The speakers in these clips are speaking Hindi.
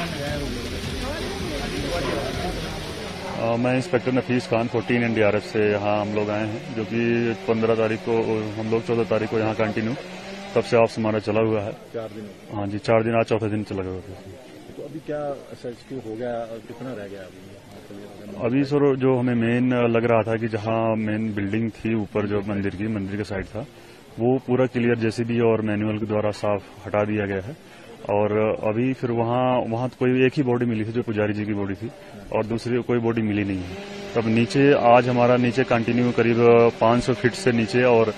मैं इंस्पेक्टर नफीस खान 14 NDRF से यहाँ हम लोग आए हैं, जो कि 15 तारीख को हम लोग 14 तारीख को यहाँ कंटिन्यू तब से ऑप्स हमारा चला हुआ है। 4 दिन? हाँ जी, 4 दिन, आज चौथे दिन चला हुआ है। तो अभी क्या SHQ हो गया और कितना रह गया अभी सर? जो हमें मेन लग रहा था कि जहाँ मेन बिल्डिंग थी ऊपर, जो मंदिर का साइड था, वो पूरा क्लियर JCB और मैनुअल के द्वारा साफ हटा दिया गया है। और अभी फिर वहाँ तो कोई एक ही बॉडी मिली थी जो पुजारी जी की बॉडी थी, और दूसरी कोई बॉडी मिली नहीं है। तब नीचे आज हमारा नीचे कंटिन्यू करीब 500 फीट से नीचे और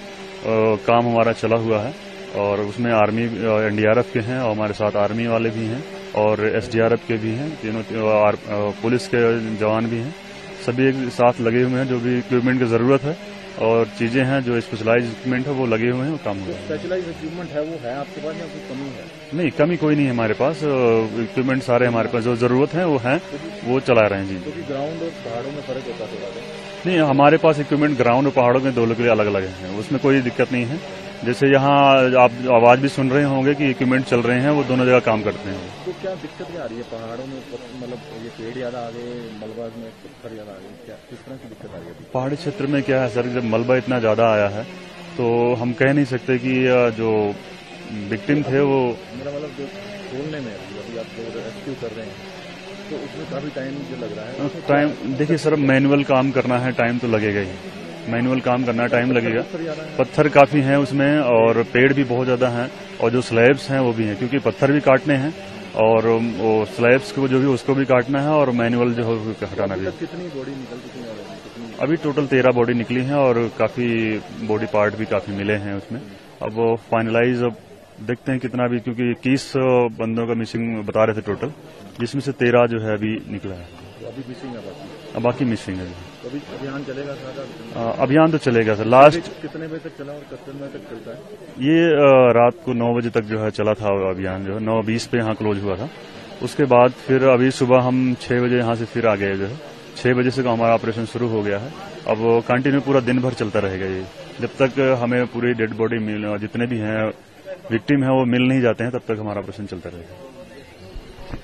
काम हमारा चला हुआ है, और उसमें आर्मी NDRF के हैं और हमारे साथ आर्मी वाले भी हैं और SDRF के भी हैं, तीनों पुलिस के जवान भी हैं। सभी एक साथ लगे हुए हैं। जो भी इक्विपमेंट की जरूरत है और चीजें हैं, जो स्पेशलाइज इक्विपमेंट है, वो लगे हुए हैं, वो काम हो रहा है। स्पेशलाइज इक्विपमेंट है वो है आपके पास या कोई कमी है? नहीं, कमी कोई नहीं है हमारे पास। इक्विपमेंट सारे हमारे पास जो जरूरत है वो है, वो चला रहे हैं जी। क्योंकि ग्राउंड और पहाड़ों में फर्क होता है थोड़ा। नहीं, हमारे पास इक्विपमेंट ग्राउंड और पहाड़ों में दोनों के लिए अलग अलग है, उसमें कोई दिक्कत नहीं है। जैसे यहाँ आप आवाज भी सुन रहे होंगे कि इक्विपमेंट चल रहे हैं, वो दोनों जगह काम करते हैं। तो क्या दिक्कत क्या आ रही है पहाड़ों में? मतलब ये पेड़ ज्यादा आ गए, मलबा में पत्थर ज्यादा आ गए, क्या किस तरह की दिक्कत आ रही है? पहाड़ी क्षेत्र में क्या है सर, जब मलबा इतना ज्यादा आया है तो हम कह नहीं सकते कि जो विक्टिम थे वो, मेरा मतलब जो खोलने में अभी आप जो रेस्क्यू कर रहे हैं तो उसमें काफी टाइम जो लग रहा है। टाइम देखिए सर, मैनुअल काम करना है, टाइम तो लगेगा ही। मैनुअल काम करना टाइम लगेगा। पत्थर काफी हैं उसमें और पेड़ भी बहुत ज्यादा हैं, और जो स्लैब्स हैं वो भी हैं, क्योंकि पत्थर भी काटने हैं और वो स्लैब्स को जो भी उसको भी काटना है, और मैनुअल जो है हटाना भी। कितनी बॉडी निकल चुकी है? अभी टोटल 13 बॉडी निकली हैं और काफी बॉडी पार्ट भी काफी मिले हैं उसमें। अब वो फाइनलाइज अब देखते हैं कितना भी, क्योंकि 21 बंदों का मिसिंग बता रहे थे टोटल, जिसमें से 13 जो है अभी निकला है। अभी मिसिंग है बाकी मिसिंग है। अभी अभियान चलेगा सारा? अभियान तो चलेगा सर। लास्ट कितने बजे तक चला और कितने बजे तक चलता है? ये रात को 9 बजे तक जो है चला था अभियान, जो है 9:20 पे यहाँ क्लोज हुआ था। उसके बाद फिर अभी सुबह हम 6 बजे यहाँ से फिर आ गए, जो है 6 बजे से हमारा ऑपरेशन शुरू हो गया है। अब कंटिन्यू पूरा दिन भर चलता रहेगा ये, जब तक हमें पूरी डेड बॉडी मिल, जितने भी हैं विक्टिम हैं वो मिल नहीं जाते हैं, तब तक हमारा ऑपरेशन चलता रहेगा।